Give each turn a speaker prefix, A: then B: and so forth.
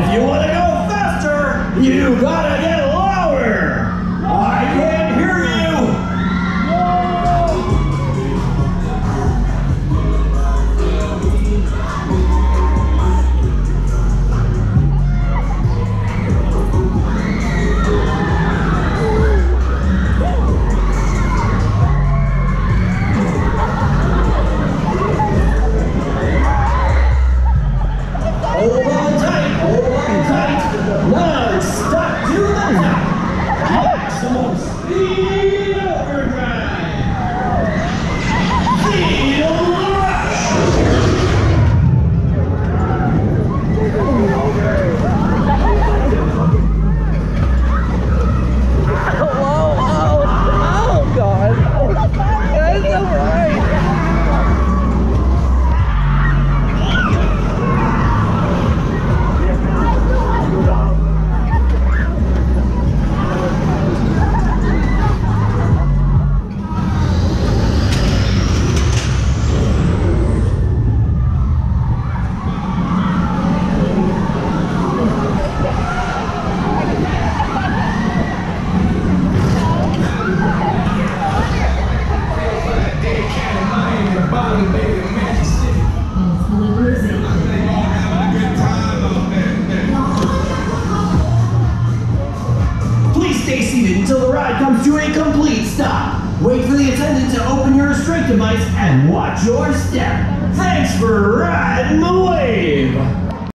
A: If you want to go faster, you gotta get louder. I can't hear you. Hold on tight. Now it's stuck to the top. Maximum speed overdrive. Feel the rush.
B: Oh, God. That's so right.
A: Please stay seated until the ride comes to a complete stop. Wait for the attendant to open your restraint device and watch your step. Thanks for riding the wave.